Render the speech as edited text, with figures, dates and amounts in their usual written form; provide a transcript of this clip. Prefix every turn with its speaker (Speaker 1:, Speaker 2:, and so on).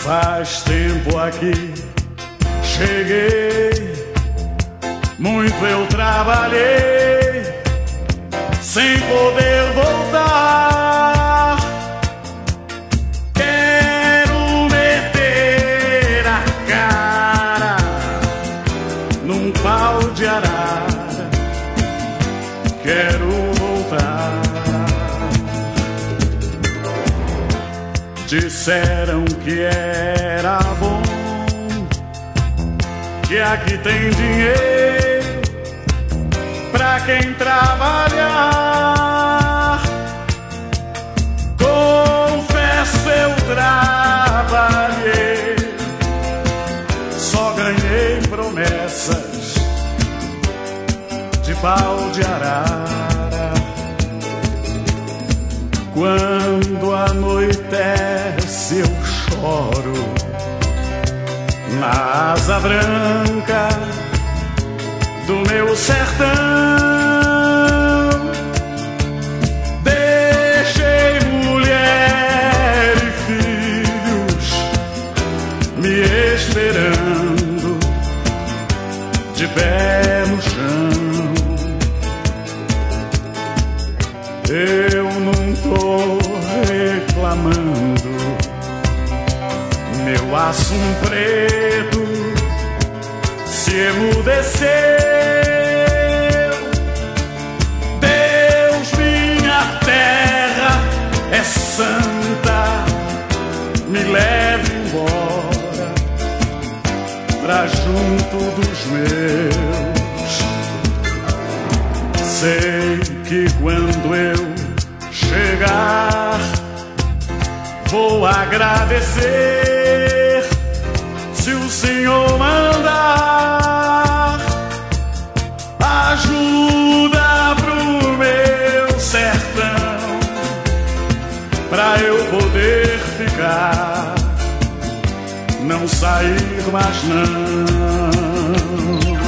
Speaker 1: Faz tempo aqui cheguei, muito eu trabalhei, sem poder voltar. Quero meter a cara num pau de arara, quero voltar. Disseram que era bom, que aqui tem dinheiro pra quem trabalhar. Confesso, eu trabalhei, só ganhei promessas de pau de arara. Quando anoitece eu choro na asa branca do meu sertão. Deixei mulher e filhos me esperando de pé no chão. Eu não tô reclamando, meu assum preto se emudeceu. Deus, minha terra é santa, me leve embora pra junto dos meus. Sei que quando eu chegar vou agradecer, se o Senhor mandar ajuda pro meu sertão, pra eu poder ficar, não sair mais não.